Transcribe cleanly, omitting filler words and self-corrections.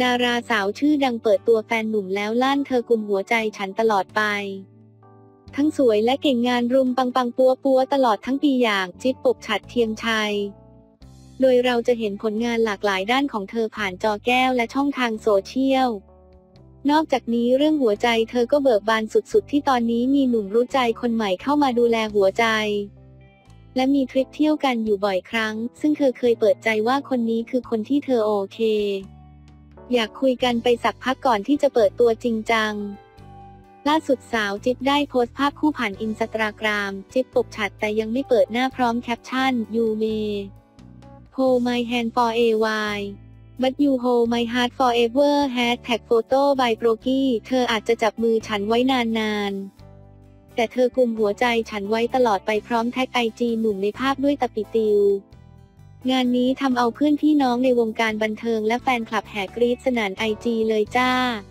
ดาราสาวชื่อดังเปิดตัวแฟนหนุ่มแล้วลั่นเธอกุมหัวใจฉันตลอดไปทั้งสวยและเก่งงานรุมปังปัวตลอดทั้งปีอย่างจิ๊บปกฉัตรเทียมชัยโดยเราจะเห็นผลงานหลากหลายด้านของเธอผ่านจอแก้วและช่องทางโซเชียลนอกจากนี้เรื่องหัวใจเธอก็เบิกบานสุดๆที่ตอนนี้มีหนุ่มรู้ใจคนใหม่เข้ามาดูแลหัวใจและมีทริปเที่ยวกันอยู่บ่อยครั้งซึ่งเธอเคยเปิดใจว่าคนนี้คือคนที่เธอโอเคอยากคุยกันไปสักพักก่อนที่จะเปิดตัวจริงจังล่าสุดสาวจิ๊บได้โพสต์ภาพคู่ผ่านอินสตาแกรมจิ๊บปกฉัตรแต่ยังไม่เปิดหน้าพร้อมแคปชั่น You may hold my hand for a while but you hold my heart forever #photo by Broky เธออาจจะจับมือฉันไว้นานๆแต่เธอกุมหัวใจฉันไว้ตลอดไปพร้อมแท็กIGหนุ่มในภาพด้วยตะปิติวงานนี้ทำเอาเพื่อนพี่น้องในวงการบันเทิงและแฟนคลับแห่กรี๊ดสนั่นIGเลยจ้า